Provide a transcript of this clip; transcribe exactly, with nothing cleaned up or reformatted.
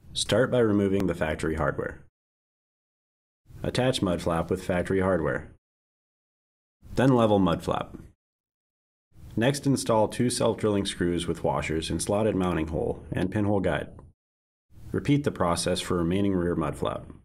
Start by removing the factory hardware. Attach mud flap with factory hardware. Then level mud flap. Next, install two self-drilling screws with washers in slotted mounting hole and pinhole guide. Repeat the process for remaining rear mud flap.